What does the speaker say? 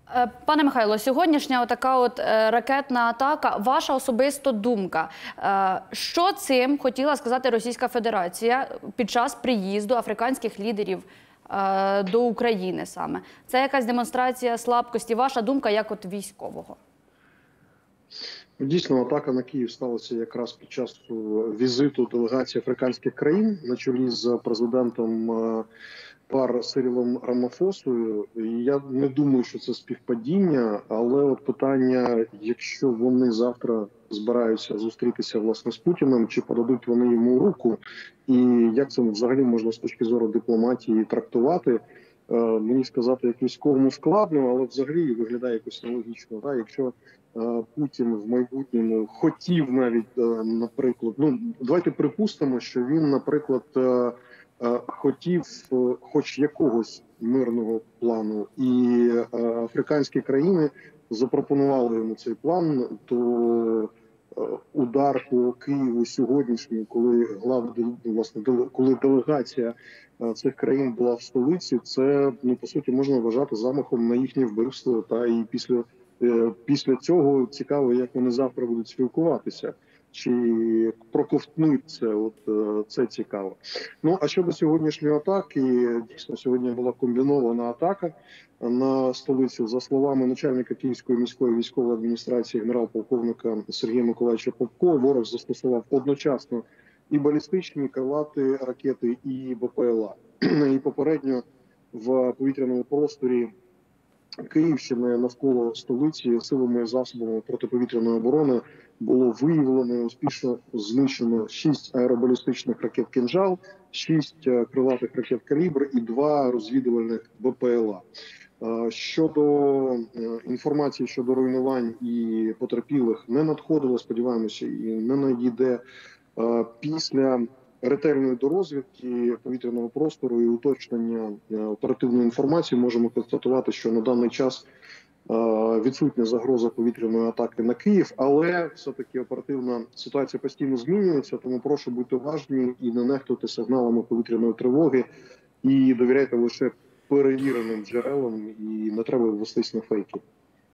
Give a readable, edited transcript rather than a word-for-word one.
Пане Михайло, сьогоднішня така ракетна атака, ваша особиста думка, що цим хотіла сказати Російська Федерація під час приїзду африканських лідерів до України саме? Це якась демонстрація слабкості? Ваша думка як військового? Дійсно, атака на Київ сталася якраз під час візиту делегації африканських країн на чолі з президентом ПАР Сирілом Рамафосою. Я не думаю, що це співпадіння, але от питання, якщо вони завтра збираються зустрітися власне з Путіним, чи подадуть вони йому руку, і як це взагалі можна з точки зору дипломатії трактувати, мені сказати, як військовому складно, але взагалі виглядає якось нелогічно. Так? Якщо Путін в майбутньому хотів навіть, наприклад, давайте припустимо, що він, наприклад, хотів хоч якогось мирного плану, і африканські країни запропонували йому цей план, то удар по Києву сьогоднішній, коли делегація цих країн була в столиці, це по суті можна вважати замахом на їхнє вбивство. Та і після цього цікаво, як вони завтра будуть спілкуватися. Чи проковтнуть це, це цікаво. А щодо сьогоднішньої атаки, дійсно сьогодні була комбінована атака на столицю. За словами начальника Київської міської військової адміністрації генерал-полковника Сергія Миколаївича Попко, ворог застосував одночасно і балістичні, крилаті ракети, і БПЛА. І попередньо в повітряному просторі Київщини навколо столиці силами і засобами протиповітряної оборони було виявлено і успішно знищено 6 аеробалістичних ракет «Кинжал», 6 крилатих ракет «Калібр» і 2 розвідувальних БПЛА. Щодо інформації щодо руйнувань і потерпілих не надходило, сподіваємося, і не надійде. Після ретельної дорозвідки повітряного простору і уточнення оперативної інформації можемо констатувати, що на даний час відсутня загроза повітряної атаки на Київ, але все-таки оперативна ситуація постійно змінюється, тому прошу бути уважні і не нехтувати сигналами повітряної тривоги, і довіряйте лише перевіреним джерелам, і не треба вестись на фейки.